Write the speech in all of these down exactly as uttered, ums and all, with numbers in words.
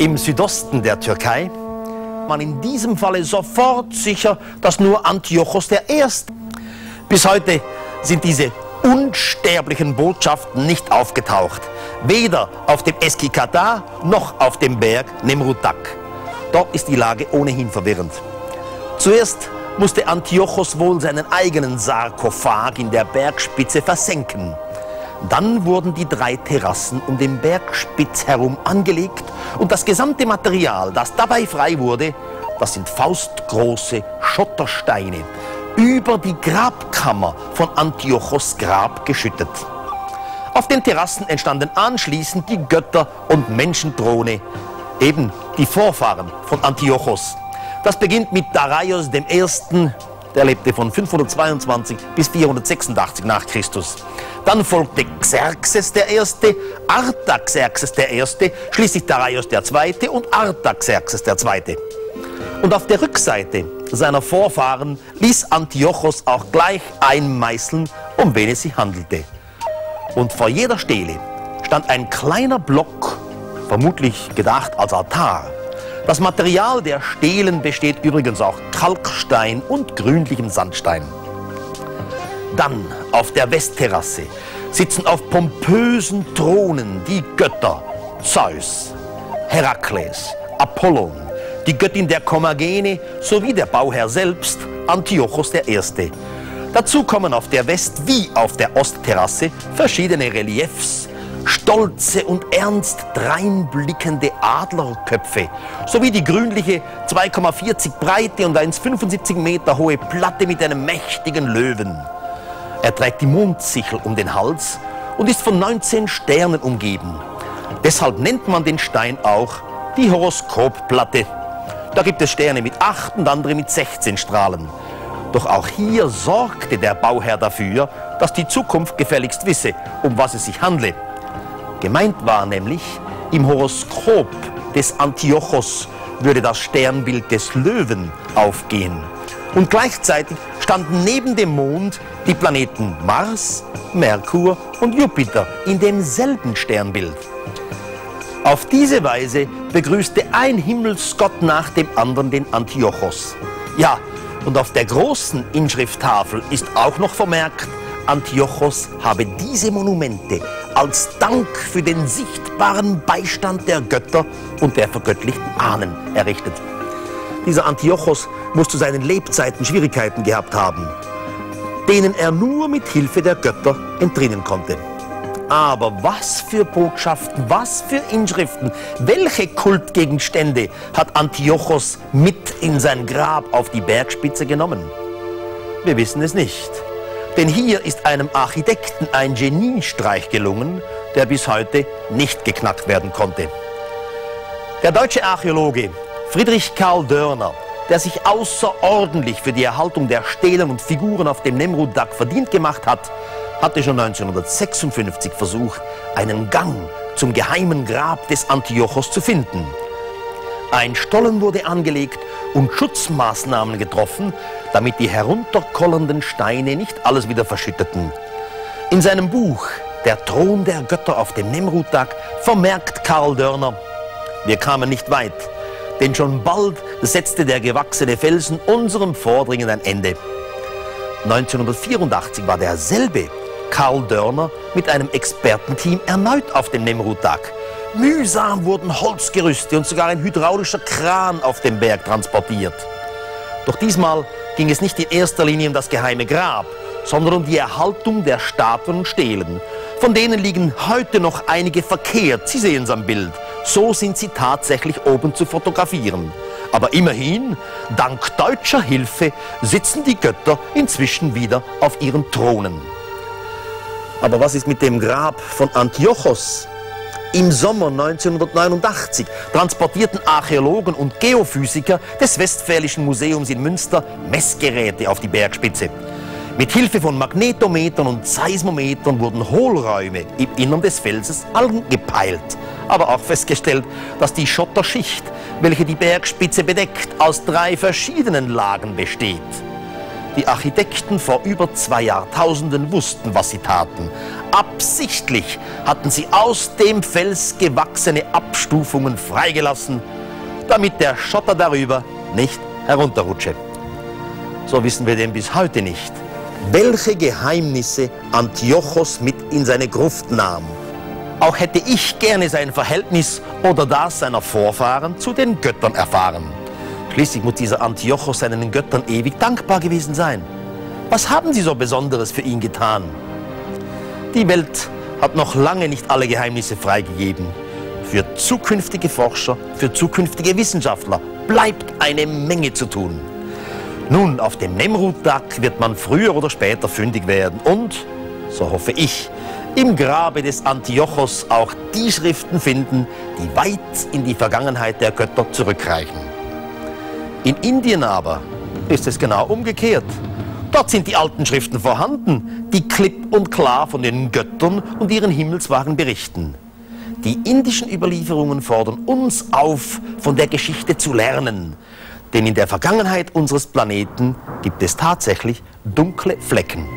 im Südosten der Türkei, man in diesem Falle sofort sicher, dass nur Antiochos der Erste. Bis heute sind diese unsterblichen Botschaften nicht aufgetaucht, weder auf dem Eski Katar noch auf dem Berg Nemrut Dak. Dort ist die Lage ohnehin verwirrend. Zuerst musste Antiochos wohl seinen eigenen Sarkophag in der Bergspitze versenken. Dann wurden die drei Terrassen um den Bergspitz herum angelegt und das gesamte Material, das dabei frei wurde, das sind faustgroße Schottersteine, über die Grabkammer von Antiochos Grab geschüttet. Auf den Terrassen entstanden anschließend die Götter- und Menschenthrone, eben die Vorfahren von Antiochos. Das beginnt mit Dareios dem Ersten, der lebte von fünfhundertzweiundzwanzig bis vierhundertsechsundachtzig nach Christus. Dann folgte Xerxes der Erste, Artaxerxes der Erste, schließlich Dareios der Zweite und Artaxerxes der Zweite. Und auf der Rückseite seiner Vorfahren ließ Antiochos auch gleich einmeißeln, um wen es sich handelte. Und vor jeder Stele stand ein kleiner Block, vermutlich gedacht als Altar. Das Material der Stelen besteht übrigens auch Kalkstein und grünlichem Sandstein. Dann auf der Westterrasse sitzen auf pompösen Thronen die Götter Zeus, Herakles, Apollon, die Göttin der Kommagene sowie der Bauherr selbst, Antiochos der Erste. Dazu kommen auf der West- wie auf der Ostterrasse verschiedene Reliefs, stolze und ernst dreinblickende Adlerköpfe sowie die grünliche zwei Komma vierzig breite und eins Komma fünfundsiebzig Meter hohe Platte mit einem mächtigen Löwen. Er trägt die Mondsichel um den Hals und ist von neunzehn Sternen umgeben. Deshalb nennt man den Stein auch die Horoskopplatte. Da gibt es Sterne mit acht und andere mit sechzehn Strahlen. Doch auch hier sorgte der Bauherr dafür, dass die Zukunft gefälligst wisse, um was es sich handle. Gemeint war nämlich, im Horoskop des Antiochos würde das Sternbild des Löwen aufgehen. Und gleichzeitig standen neben dem Mond die Planeten Mars, Merkur und Jupiter in demselben Sternbild. Auf diese Weise begrüßte ein Himmelsgott nach dem anderen den Antiochos. Ja, und auf der großen Inschrifttafel ist auch noch vermerkt, Antiochos habe diese Monumente als Dank für den sichtbaren Beistand der Götter und der vergöttlichten Ahnen errichtet. Dieser Antiochos muss zu seinen Lebzeiten Schwierigkeiten gehabt haben, denen er nur mit Hilfe der Götter entrinnen konnte. Aber was für Botschaften, was für Inschriften, welche Kultgegenstände hat Antiochos mit in sein Grab auf die Bergspitze genommen? Wir wissen es nicht. Denn hier ist einem Architekten ein Geniestreich gelungen, der bis heute nicht geknackt werden konnte. Der deutsche Archäologe Friedrich Karl Dörner, der sich außerordentlich für die Erhaltung der Stelen und Figuren auf dem Nemrut Dak verdient gemacht hat, hatte schon neunzehnhundertsechsundfünfzig versucht, einen Gang zum geheimen Grab des Antiochos zu finden. Ein Stollen wurde angelegt und Schutzmaßnahmen getroffen, damit die herunterkollernden Steine nicht alles wieder verschütteten. In seinem Buch »Der Thron der Götter auf dem Nemrut Dak« vermerkt Karl Dörner: Wir kamen nicht weit, denn schon bald setzte der gewachsene Felsen unserem Vordringen ein Ende. neunzehnhundertvierundachtzig war derselbe Karl Dörner mit einem Expertenteam erneut auf dem Nemrut Dak. Mühsam wurden Holzgerüste und sogar ein hydraulischer Kran auf den Berg transportiert. Doch diesmal ging es nicht in erster Linie um das geheime Grab, sondern um die Erhaltung der Statuen und Stelen. Von denen liegen heute noch einige verkehrt, Sie sehen es am Bild. So sind sie tatsächlich oben zu fotografieren. Aber immerhin, dank deutscher Hilfe, sitzen die Götter inzwischen wieder auf ihren Thronen. Aber was ist mit dem Grab von Antiochos? Im Sommer neunzehnhundertneunundachtzig transportierten Archäologen und Geophysiker des Westfälischen Museums in Münster Messgeräte auf die Bergspitze. Mit Hilfe von Magnetometern und Seismometern wurden Hohlräume im Innern des Felses angepeilt, aber auch festgestellt, dass die Schotterschicht, welche die Bergspitze bedeckt, aus drei verschiedenen Lagen besteht. Die Architekten vor über zwei Jahrtausenden wussten, was sie taten. Absichtlich hatten sie aus dem Fels gewachsene Abstufungen freigelassen, damit der Schotter darüber nicht herunterrutsche. So wissen wir denn bis heute nicht, welche Geheimnisse Antiochos mit in seine Gruft nahm. Auch hätte ich gerne sein Verhältnis oder das seiner Vorfahren zu den Göttern erfahren. Schließlich muss dieser Antiochos seinen Göttern ewig dankbar gewesen sein. Was haben sie so Besonderes für ihn getan? Die Welt hat noch lange nicht alle Geheimnisse freigegeben. Für zukünftige Forscher, für zukünftige Wissenschaftler bleibt eine Menge zu tun. Nun, auf dem Nemrut-Tag wird man früher oder später fündig werden und, so hoffe ich, im Grabe des Antiochos auch die Schriften finden, die weit in die Vergangenheit der Götter zurückreichen. In Indien aber ist es genau umgekehrt. Dort sind die alten Schriften vorhanden, die klipp und klar von den Göttern und ihren Himmelswagen berichten. Die indischen Überlieferungen fordern uns auf, von der Geschichte zu lernen. Denn in der Vergangenheit unseres Planeten gibt es tatsächlich dunkle Flecken.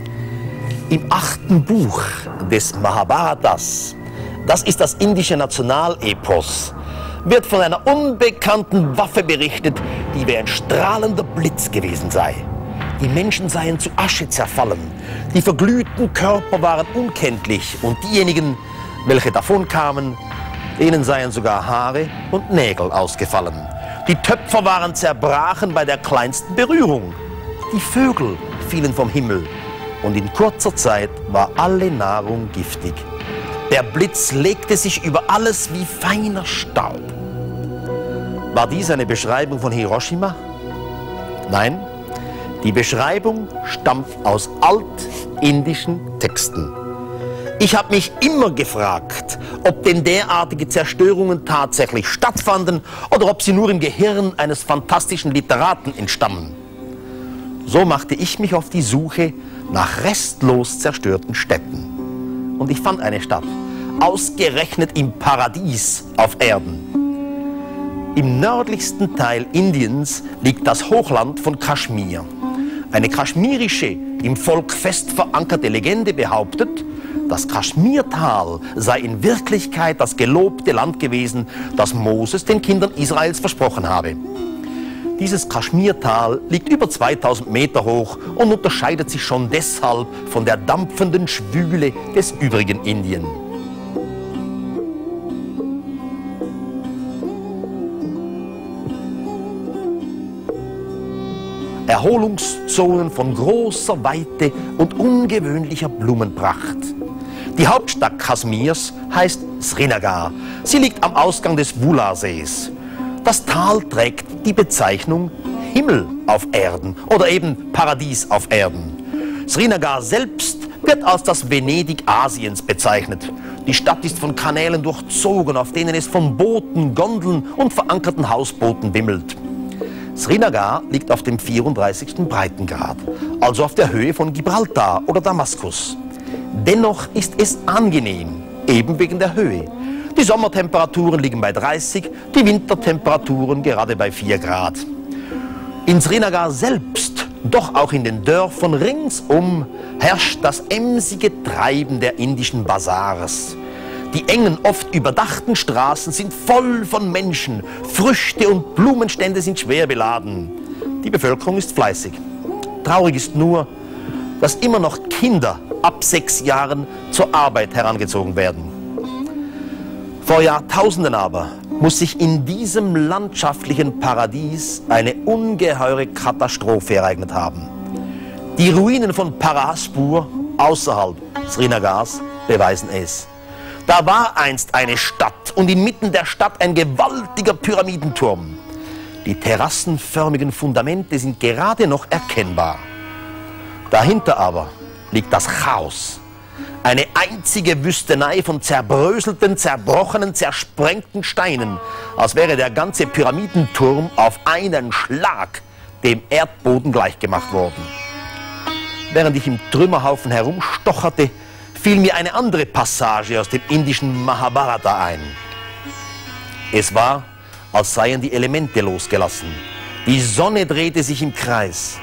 Im achten Buch des Mahabharatas, das ist das indische Nationalepos, wird von einer unbekannten Waffe berichtet, die wie ein strahlender Blitz gewesen sei. Die Menschen seien zu Asche zerfallen, die verglühten Körper waren unkenntlich und diejenigen, welche davon kamen, denen seien sogar Haare und Nägel ausgefallen. Die Töpfer waren zerbrachen bei der kleinsten Berührung. Die Vögel fielen vom Himmel und in kurzer Zeit war alle Nahrung giftig. Der Blitz legte sich über alles wie feiner Staub. War dies eine Beschreibung von Hiroshima? Nein, die Beschreibung stammt aus altindischen Texten. Ich habe mich immer gefragt, ob denn derartige Zerstörungen tatsächlich stattfanden oder ob sie nur im Gehirn eines fantastischen Literaten entstammen. So machte ich mich auf die Suche nach restlos zerstörten Städten. Und ich fand eine Stadt, ausgerechnet im Paradies auf Erden. Im nördlichsten Teil Indiens liegt das Hochland von Kaschmir. Eine kaschmirische, im Volk fest verankerte Legende behauptet, das Kaschmirtal sei in Wirklichkeit das gelobte Land gewesen, das Moses den Kindern Israels versprochen habe. Dieses Kaschmirtal liegt über zweitausend Meter hoch und unterscheidet sich schon deshalb von der dampfenden Schwüle des übrigen Indien. Erholungszonen von großer Weite und ungewöhnlicher Blumenpracht. Die Hauptstadt Kaschmirs heißt Srinagar. Sie liegt am Ausgang des Vula-Sees. Das Tal trägt die Bezeichnung Himmel auf Erden oder eben Paradies auf Erden. Srinagar selbst wird als das Venedig Asiens bezeichnet. Die Stadt ist von Kanälen durchzogen, auf denen es von Booten, Gondeln und verankerten Hausbooten wimmelt. Srinagar liegt auf dem vierunddreißigsten Breitengrad, also auf der Höhe von Gibraltar oder Damaskus. Dennoch ist es angenehm, eben wegen der Höhe. Die Sommertemperaturen liegen bei dreißig, die Wintertemperaturen gerade bei vier Grad. In Srinagar selbst, doch auch in den Dörfern ringsum, herrscht das emsige Treiben der indischen Bazars. Die engen, oft überdachten Straßen sind voll von Menschen, Früchte und Blumenstände sind schwer beladen. Die Bevölkerung ist fleißig. Traurig ist nur, dass immer noch Kinder ab sechs Jahren zur Arbeit herangezogen werden. Vor Jahrtausenden aber muss sich in diesem landschaftlichen Paradies eine ungeheure Katastrophe ereignet haben. Die Ruinen von Paraspur außerhalb Srinagars beweisen es. Da war einst eine Stadt und inmitten der Stadt ein gewaltiger Pyramidenturm. Die terrassenförmigen Fundamente sind gerade noch erkennbar. Dahinter aber liegt das Chaos. Eine einzige Wüstenei von zerbröselten, zerbrochenen, zersprengten Steinen, als wäre der ganze Pyramidenturm auf einen Schlag dem Erdboden gleichgemacht worden. Während ich im Trümmerhaufen herumstocherte, fiel mir eine andere Passage aus dem indischen Mahabharata ein. Es war, als seien die Elemente losgelassen. Die Sonne drehte sich im Kreis.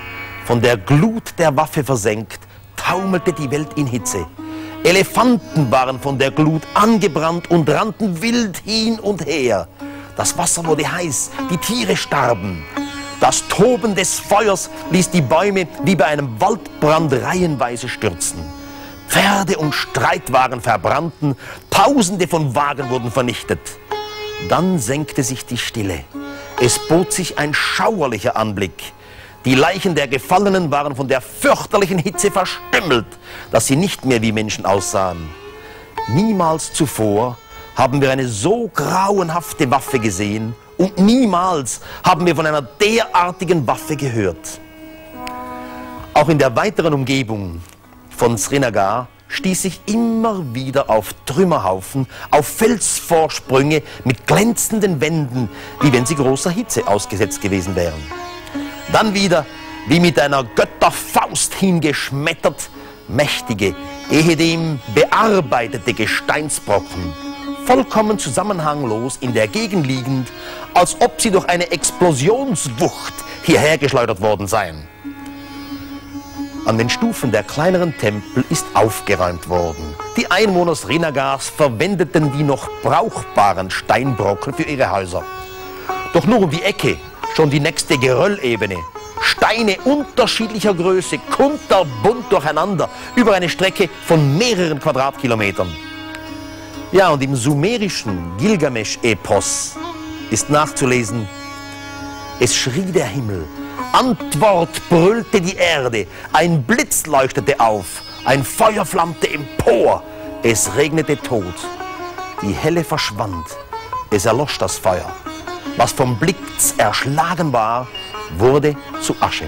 Von der Glut der Waffe versenkt, taumelte die Welt in Hitze. Elefanten waren von der Glut angebrannt und rannten wild hin und her. Das Wasser wurde heiß, die Tiere starben. Das Toben des Feuers ließ die Bäume wie bei einem Waldbrand reihenweise stürzen. Pferde und Streitwagen verbrannten, Tausende von Wagen wurden vernichtet. Dann senkte sich die Stille. Es bot sich ein schauerlicher Anblick. Die Leichen der Gefallenen waren von der fürchterlichen Hitze verstümmelt, dass sie nicht mehr wie Menschen aussahen. Niemals zuvor haben wir eine so grauenhafte Waffe gesehen und niemals haben wir von einer derartigen Waffe gehört. Auch in der weiteren Umgebung von Srinagar stieß ich immer wieder auf Trümmerhaufen, auf Felsvorsprünge mit glänzenden Wänden, wie wenn sie großer Hitze ausgesetzt gewesen wären. Dann wieder, wie mit einer Götterfaust hingeschmettert, mächtige, ehedem bearbeitete Gesteinsbrocken, vollkommen zusammenhanglos in der Gegend liegend, als ob sie durch eine Explosionswucht hierher geschleudert worden seien. An den Stufen der kleineren Tempel ist aufgeräumt worden. Die Einwohner Srinagars verwendeten die noch brauchbaren Steinbrocken für ihre Häuser. Doch nur um die Ecke schon die nächste Geröllebene. Steine unterschiedlicher Größe, kunterbunt durcheinander, über eine Strecke von mehreren Quadratkilometern. Ja, und im sumerischen Gilgamesch-Epos ist nachzulesen: Es schrie der Himmel, Antwort brüllte die Erde, ein Blitz leuchtete auf, ein Feuer flammte empor, es regnete Tod. Die Helle verschwand, es erlosch das Feuer. Was vom Blitz erschlagen war, wurde zu Asche.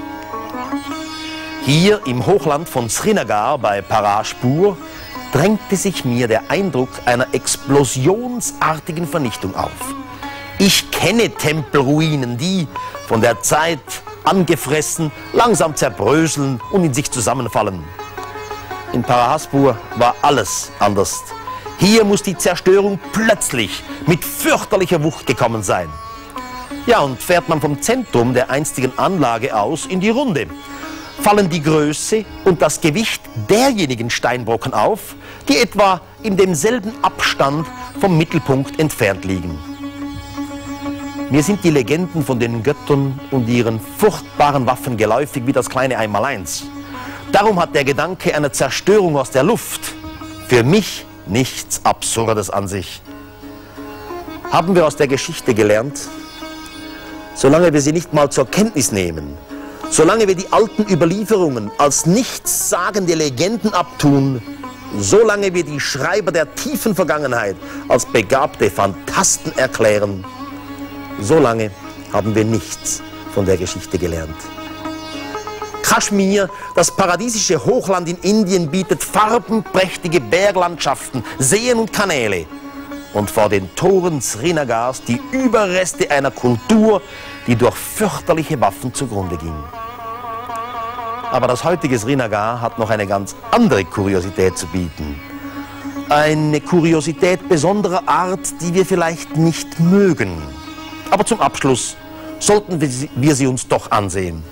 Hier im Hochland von Srinagar bei Parashpur drängte sich mir der Eindruck einer explosionsartigen Vernichtung auf. Ich kenne Tempelruinen, die von der Zeit angefressen, langsam zerbröseln und in sich zusammenfallen. In Parashpur war alles anders. Hier muss die Zerstörung plötzlich mit fürchterlicher Wucht gekommen sein. Ja, und fährt man vom Zentrum der einstigen Anlage aus in die Runde, fallen die Größe und das Gewicht derjenigen Steinbrocken auf, die etwa in demselben Abstand vom Mittelpunkt entfernt liegen. Mir sind die Legenden von den Göttern und ihren furchtbaren Waffen geläufig wie das kleine Einmaleins. Darum hat der Gedanke einer Zerstörung aus der Luft für mich nichts Absurdes an sich. Haben wir aus der Geschichte gelernt? Solange wir sie nicht mal zur Kenntnis nehmen, solange wir die alten Überlieferungen als nichtssagende Legenden abtun, solange wir die Schreiber der tiefen Vergangenheit als begabte Phantasten erklären, solange haben wir nichts von der Geschichte gelernt. Kaschmir, das paradiesische Hochland in Indien, bietet farbenprächtige Berglandschaften, Seen und Kanäle. Und vor den Toren Srinagars die Überreste einer Kultur, die durch fürchterliche Waffen zugrunde ging. Aber das heutige Srinagar hat noch eine ganz andere Kuriosität zu bieten. Eine Kuriosität besonderer Art, die wir vielleicht nicht mögen. Aber zum Abschluss sollten wir sie uns doch ansehen.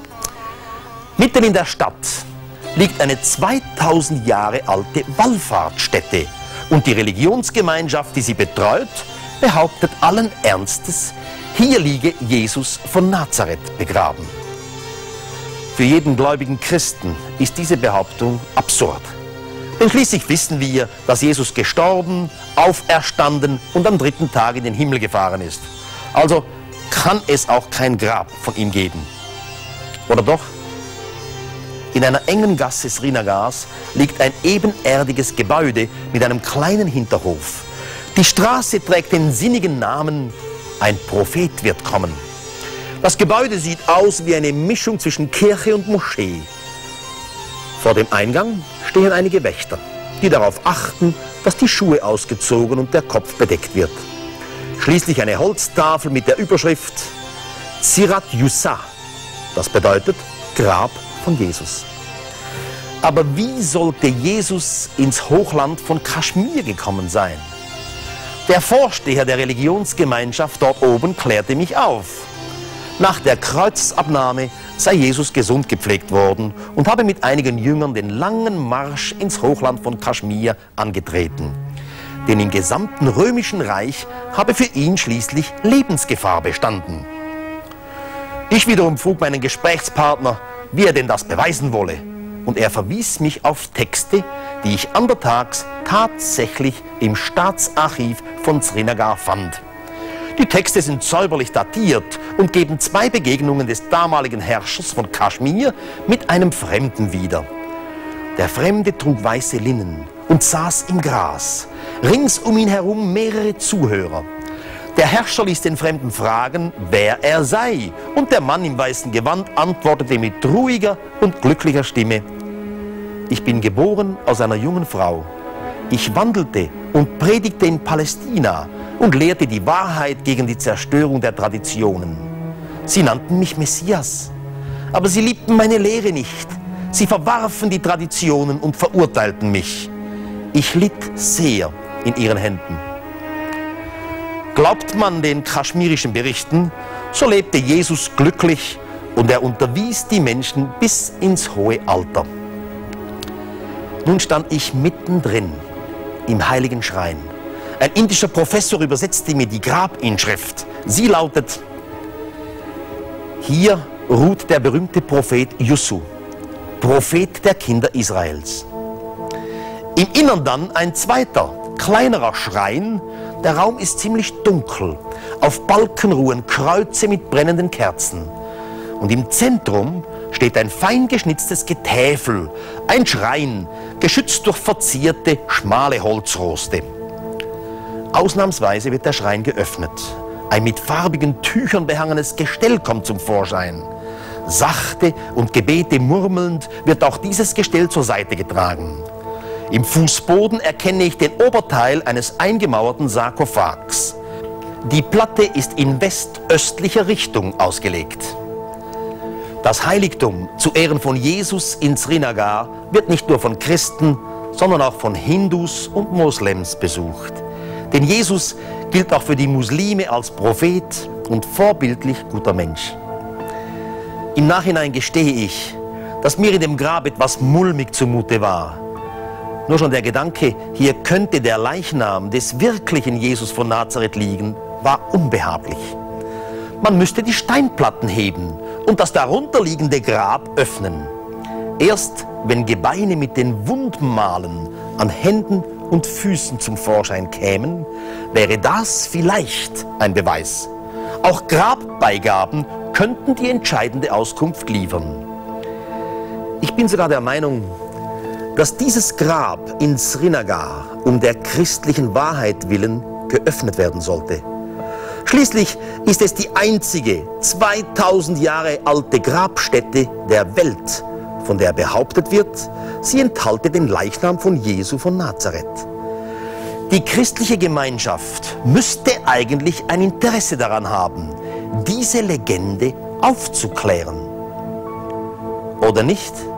Mitten in der Stadt liegt eine zweitausend Jahre alte Wallfahrtsstätte. Und die Religionsgemeinschaft, die sie betreut, behauptet allen Ernstes, hier liege Jesus von Nazareth begraben. Für jeden gläubigen Christen ist diese Behauptung absurd. Denn schließlich wissen wir, dass Jesus gestorben, auferstanden und am dritten Tag in den Himmel gefahren ist. Also kann es auch kein Grab von ihm geben. Oder doch? In einer engen Gasse Srinagars liegt ein ebenerdiges Gebäude mit einem kleinen Hinterhof. Die Straße trägt den sinnigen Namen Ein Prophet wird kommen. Das Gebäude sieht aus wie eine Mischung zwischen Kirche und Moschee. Vor dem Eingang stehen einige Wächter, die darauf achten, dass die Schuhe ausgezogen und der Kopf bedeckt wird. Schließlich eine Holztafel mit der Überschrift Zirat Yusa, das bedeutet Grab von Jesus. Aber wie sollte Jesus ins Hochland von Kaschmir gekommen sein? Der Vorsteher der Religionsgemeinschaft dort oben klärte mich auf. Nach der Kreuzabnahme sei Jesus gesund gepflegt worden und habe mit einigen Jüngern den langen Marsch ins Hochland von Kaschmir angetreten. Denn im gesamten römischen Reich habe für ihn schließlich Lebensgefahr bestanden. Ich wiederum frug meinen Gesprächspartner, wie er denn das beweisen wolle. Und er verwies mich auf Texte, die ich andertags tatsächlich im Staatsarchiv von Srinagar fand. Die Texte sind säuberlich datiert und geben zwei Begegnungen des damaligen Herrschers von Kaschmir mit einem Fremden wieder. Der Fremde trug weiße Linnen und saß im Gras. Rings um ihn herum mehrere Zuhörer. Der Herrscher ließ den Fremden fragen, wer er sei, und der Mann im weißen Gewand antwortete mit ruhiger und glücklicher Stimme: Ich bin geboren aus einer jungen Frau. Ich wandelte und predigte in Palästina und lehrte die Wahrheit gegen die Zerstörung der Traditionen. Sie nannten mich Messias, aber sie liebten meine Lehre nicht. Sie verwarfen die Traditionen und verurteilten mich. Ich litt sehr in ihren Händen. Glaubt man den kaschmirischen Berichten, so lebte Jesus glücklich und er unterwies die Menschen bis ins hohe Alter. Nun stand ich mittendrin im heiligen Schrein. Ein indischer Professor übersetzte mir die Grabinschrift. Sie lautet: Hier ruht der berühmte Prophet Yusuf, Prophet der Kinder Israels. Im Innern dann ein zweiter, kleinerer Schrein. Der Raum ist ziemlich dunkel. Auf Balken ruhen Kreuze mit brennenden Kerzen. Und im Zentrum steht ein fein geschnitztes Getäfel, ein Schrein, geschützt durch verzierte, schmale Holzroste. Ausnahmsweise wird der Schrein geöffnet. Ein mit farbigen Tüchern behangenes Gestell kommt zum Vorschein. Sachte und Gebete murmelnd wird auch dieses Gestell zur Seite getragen. Im Fußboden erkenne ich den Oberteil eines eingemauerten Sarkophags. Die Platte ist in westöstlicher Richtung ausgelegt. Das Heiligtum zu Ehren von Jesus in Srinagar wird nicht nur von Christen, sondern auch von Hindus und Moslems besucht. Denn Jesus gilt auch für die Muslime als Prophet und vorbildlich guter Mensch. Im Nachhinein gestehe ich, dass mir in dem Grab etwas mulmig zumute war. Nur schon der Gedanke, hier könnte der Leichnam des wirklichen Jesus von Nazareth liegen, war unbehaglich. Man müsste die Steinplatten heben und das darunterliegende Grab öffnen. Erst wenn Gebeine mit den Wundmalen an Händen und Füßen zum Vorschein kämen, wäre das vielleicht ein Beweis. Auch Grabbeigaben könnten die entscheidende Auskunft liefern. Ich bin sogar der Meinung, dass dieses Grab in Srinagar um der christlichen Wahrheit willen geöffnet werden sollte. Schließlich ist es die einzige zweitausend Jahre alte Grabstätte der Welt, von der behauptet wird, sie enthalte den Leichnam von Jesu von Nazareth. Die christliche Gemeinschaft müsste eigentlich ein Interesse daran haben, diese Legende aufzuklären. Oder nicht?